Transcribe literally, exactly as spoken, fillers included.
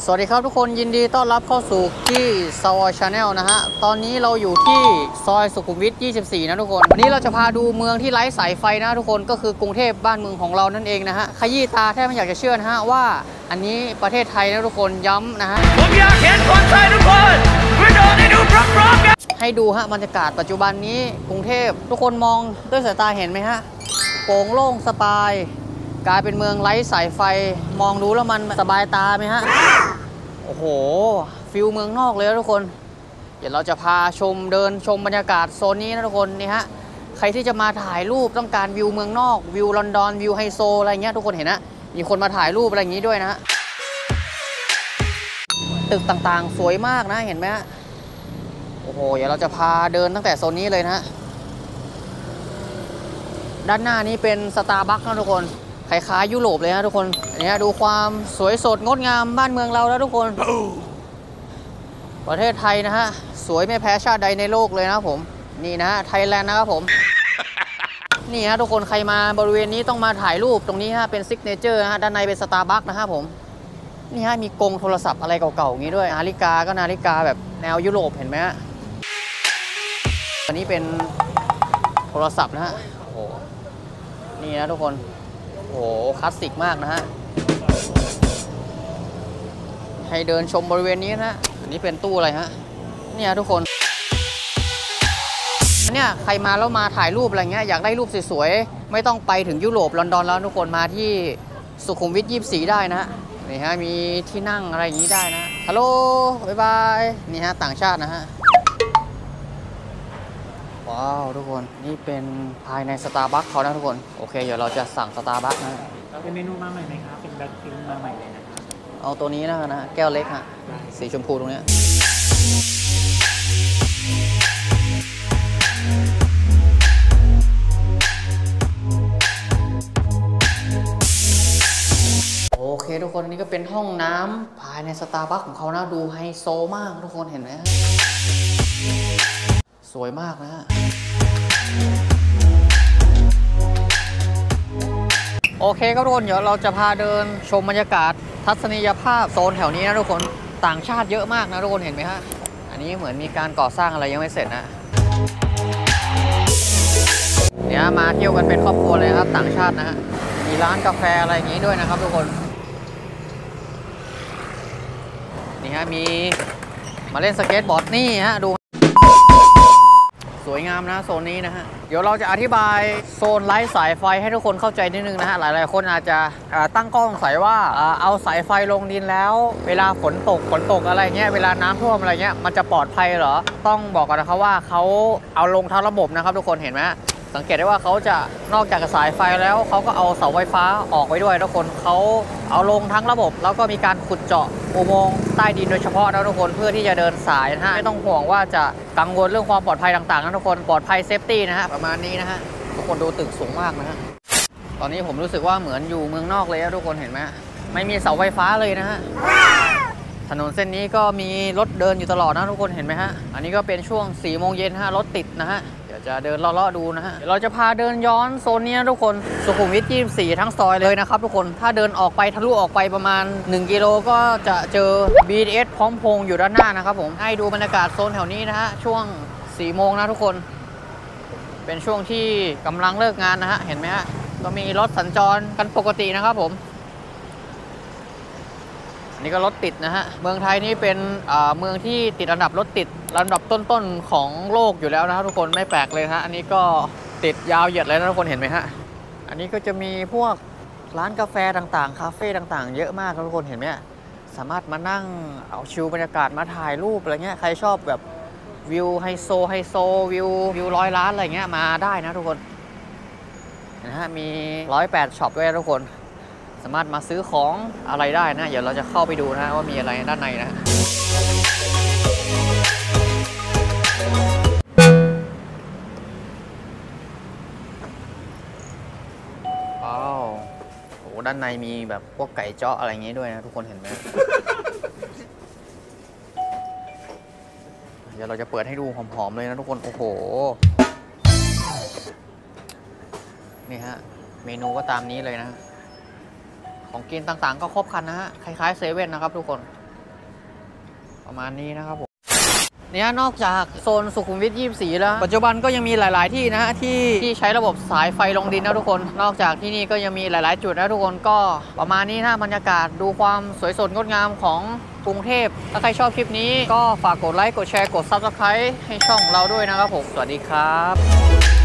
สวัสดีครับทุกคนยินดีต้อนรับเข้าสู่ที่ซอยชาแนลนะฮะตอนนี้เราอยู่ที่ซอยสุขุมวิทยี่สิบสี่นะทุกคนวันนี้เราจะพาดูเมืองที่ไร้สายไฟนะทุกคนก็คือกรุงเทพบ้านเมืองของเรานั่นเองนะฮะขยี้ตาแทบไม่อยากจะเชื่อนะฮะว่าอันนี้ประเทศไทยนะทุกคนย้ำนะฮะผมอยากเห็นคนไทยทุกคนไปโดนให้ดูพร้อมๆกันให้ดูฮะบรรยากาศปัจจุบันนี้กรุงเทพทุกคนมองด้วยสายตาเห็นไหมฮะโปร่งโล่งสบายกลายเป็นเมืองไร้สายไฟมองดูแล้วมันสบายตาไหมฮะโอ้โหฟิลเมืองนอกเลยนะทุกคนเดี๋ยวเราจะพาชมเดินชมบรรยากาศโซนนี้นะทุกคนนี่ฮะใครที่จะมาถ่ายรูปต้องการวิวเมืองนอกวิวลอนดอนวิวไฮโซอะไรเงี้ยทุกคนเห็นนะมีคนมาถ่ายรูปอะไรอย่างนี้ด้วยนะฮะตึกต่างๆสวยมากนะเห็นไหมฮะโอ้โหเดี๋ยวเราจะพาเดินตั้งแต่โซนนี้เลยนะฮะด้านหน้านี้เป็นสตาร์บัคนะทุกคนคล้ายๆยุโรปเลยนะทุกคนเนี่ยดูความสวยสดงดงามบ้านเมืองเราแล้วทุกคนประเทศไทยนะฮะสวยไม่แพ้ชาติใดในโลกเลยนะผมนี่นะไทยแลนด์นะครับผมนี่ฮะทุกคนใครมาบริเวณนี้ต้องมาถ่ายรูปตรงนี้ฮะเป็นซิกเนเจอร์ฮะด้านในเป็นสตาร์บัคนะฮะผมนี่ฮะมีกรงโทรศัพท์อะไรเก่าๆอย่างนี้ด้วยนาฬิกาก็นาฬิกาแบบแนวยุโรปเห็นไหมฮะอันนี้เป็นโทรศัพท์นะฮะโอ้โหนี่นะทุกคนโอ้โหคลาสสิกมากนะฮะให้เดินชมบริเวณนี้นะอันนี้เป็นตู้อะไรฮะเนี่ยทุกคนเนี่ยใครมาแล้วมาถ่ายรูปอะไรเงี้ยอยากได้รูปสวยๆไม่ต้องไปถึงยุโรปลอนดอนแล้วทุกคนมาที่สุขุมวิทยี่สิบสี่ได้นะนี่ฮะมีที่นั่งอะไรอย่างนี้ได้นะฮัลโหลบ๊ายบายนี่ฮะต่างชาตินะฮะว้าวทุกคนนี่เป็นภายในสตาร์บัคเขานะทุกคนโอเคเดี๋ยวเราจะสั่งสตาร์บัคนะเป็นเมนูมาใหม่ไหมครับเป็นแบล็คพิงมาใหม่เลยนะเอาตัวนี้นะนะแก้วเล็กฮะสีชมพูตรงนี้โอเคทุกคนนี่ก็เป็นห้องน้ำภายในสตาร์บัคของเขานะดูไฮโซมากทุกคนเห็นไหมสวยมากนะฮะโอเคครับทุกคนเดี๋ยวเราจะพาเดินชมบรรยากาศทัศนียภาพโซนแถวนี้นะทุกคนต่างชาติเยอะมากนะทุกคนเห็นไหมฮะอันนี้เหมือนมีการก่อสร้างอะไรยังไม่เสร็จนะเนี่ยมาเที่ยวกันเป็นครอบครัวเลยครับต่างชาตินะฮะมีร้านกาแฟอะไรอย่างนี้ด้วยนะครับทุกคนนี่ฮะมีมาเล่นสเก็ตบอร์ดนี่ฮะดูสวยงามนะโซนนี้นะฮะเดี๋ยวเราจะอธิบายโซนไร้สายไฟให้ทุกคนเข้าใจนิดนึงนะฮะหลายๆคนอาจจะตั้งข้อสงสัยว่าเอาสายไฟลงดินแล้วเวลาฝนตกฝนตกอะไรเงี้ยเวลาน้ำท่วมอะไรเงี้ยมันจะปลอดภัยเหรอต้องบอกก่อนนะครับว่าเขาเอาลงทั้งระบบนะครับทุกคนเห็นไหมสังเกตได้ว่าเขาจะนอกจากสายไฟแล้วเขาก็เอาเสาไฟฟ้าออกไว้ด้วยทุกคนเขาเอาลงทั้งระบบแล้วก็มีการขุดเจาะอุโมงค์ใต้ดินโดยเฉพาะนะทุกคนเพื่อที่จะเดินสายนะฮะไม่ต้องห่วงว่าจะกังวลเรื่องความปลอดภัยต่างๆนะทุกคนปลอดภัยเซฟตี้นะฮะประมาณนี้นะฮะทุกคนดูตึกสูงมากนะฮะตอนนี้ผมรู้สึกว่าเหมือนอยู่เมืองนอกเลยนะทุกคนเห็นไหมไม่มีเสาไฟฟ้าเลยนะฮะถนนเส้นนี้ก็มีรถเดินอยู่ตลอดนะทุกคนเห็นไหมฮะอันนี้ก็เป็นช่วงสี่โมงเย็นฮะรถติดนะฮะเดี๋ยวจะเดินเลาะๆดูนะฮะเราจะพาเดินย้อนโซนนี้นะทุกคนสุขุมวิทยี่สิบสี่ทั้งซอยเลยนะครับทุกคนถ้าเดินออกไปทะลุออกไปประมาณหนึ่งกิโลก็จะเจอ บี ที เอส พร้อมพงษ์อยู่ด้านหน้านะครับผมให้ดูบรรยากาศโซนแถวนี้นะฮะช่วงสี่โมงนะทุกคนเป็นช่วงที่กำลังเลิกงานนะฮะเห็นไหมฮะก็มีรถสัญจรกันปกตินะครับผมนี่ก็รถติดนะฮะเมืองไทยนี่เป็นเมืองที่ติดอันดับรถติดลำดับต้นๆของโลกอยู่แล้วนะครับทุกคนไม่แปลกเลยฮะอันนี้ก็ติดยาวเหยียดเลยนะทุกคนเห็นไหมฮะอันนี้ก็จะมีพวกร้านกาแฟต่างๆคาเฟ่ต่างๆเยอะมากครับทุกคนเห็นไหมสามารถมานั่งเอาชิลบรรยากาศมาถ่ายรูปอะไรเงี้ยใครชอบแบบวิวไฮโซไฮโซวิววิวร้อยล้านอะไรเงี้ยมาได้นะทุกคนนะฮะมีร้อยแปดช็อปด้วยทุกคนสามารถมาซื้อของอะไรได้นะเดี๋ยวเราจะเข้าไปดูนะว่ามีอะไรด้านในนะว้าวโอ้ด้านในมีแบบพวกไก่เจาะอะไรอย่างงี้ด้วยนะทุกคนเห็นไหม เดี๋ยวเราจะเปิดให้ดูหอมๆเลยนะทุกคนโอ้โหนี่ฮะเมนูก็ตามนี้เลยนะของกินต่างๆก็ครบครันนะฮะคล้ายๆเซเว่นนะครับทุกคนประมาณนี้นะครับผมเนี่ยนอกจากโซนสุขุมวิทยี่สิบสี่แล้วปัจจุบันก็ยังมีหลาย ๆที่นะฮะที่ที่ใช้ระบบสายไฟลงดินนะทุกคนนอกจากที่นี่ก็ยังมีหลาย ๆ จุดนะทุกคนก็ประมาณนี้นะบรรยากาศดูความสวยสดงดงามของกรุงเทพถ้าใครชอบคลิปนี้ก็ฝากกดไลค์กดแชร์กด ซับสไครบ์ ให้ช่องเราด้วยนะครับผมสวัสดีครับ